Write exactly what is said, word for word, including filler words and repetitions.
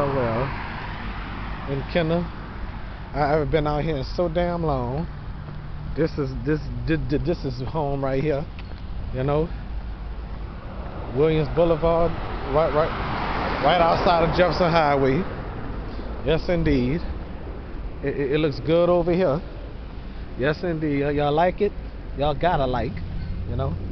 well, well. In Kenner, I, I've been out here so damn long. This is this this, this is home right here. You know, Williams Boulevard, right right right outside of Jefferson Highway. Yes, indeed. It, it, it looks good over here. Yes, indeed. Y'all like it? Y'all gotta like. You know.